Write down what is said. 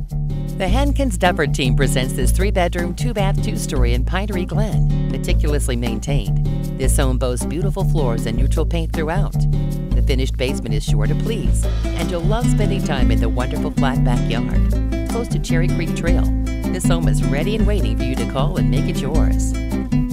The Hankins-Dufford team presents this 3-bedroom, 2-bath, 2-story in Pinery Glen, meticulously maintained. This home boasts beautiful floors and neutral paint throughout. The finished basement is sure to please, and you'll love spending time in the wonderful flat backyard. Close to Cherry Creek Trail, this home is ready and waiting for you to call and make it yours.